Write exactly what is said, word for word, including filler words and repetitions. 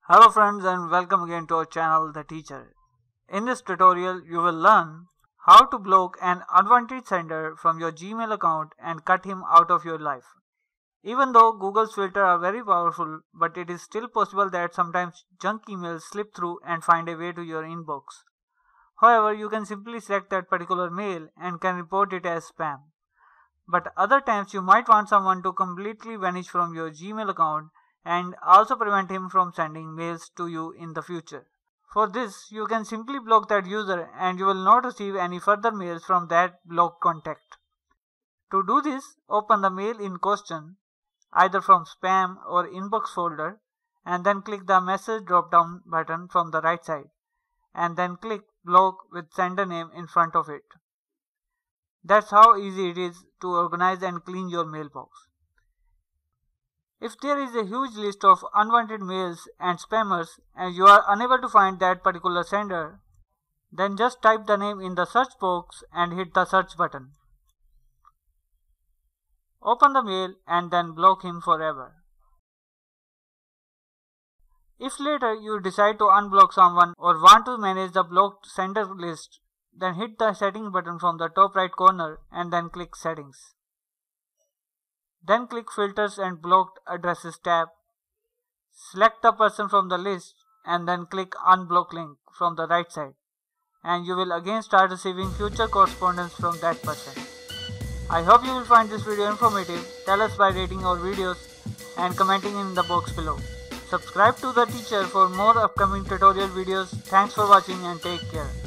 Hello friends and welcome again to our channel The Teacher. In this tutorial you will learn how to block an unwanted sender from your Gmail account and cut him out of your life. Even though Google's filters are very powerful, but it is still possible that sometimes junk emails slip through and find a way to your inbox. However, you can simply select that particular mail and can report it as spam. But other times you might want someone to completely vanish from your Gmail account and also prevent him from sending mails to you in the future. For this, you can simply block that user and you will not receive any further mails from that blocked contact. To do this, open the mail in question, either from spam or inbox folder, and then click the message drop-down button from the right side, and then click block with sender name in front of it. That's how easy it is to organize and clean your mailbox. If there is a huge list of unwanted mails and spammers and you are unable to find that particular sender, then just type the name in the search box and hit the search button. Open the mail and then block him forever. If later you decide to unblock someone or want to manage the blocked sender list, then hit the settings button from the top right corner and then click settings. Then click Filters and Blocked Addresses tab. Select the person from the list and then click Unblock link from the right side, and you will again start receiving future correspondence from that person. I hope you will find this video informative. Tell us by rating our videos and commenting in the box below. Subscribe to The Teacher for more upcoming tutorial videos. Thanks for watching and take care.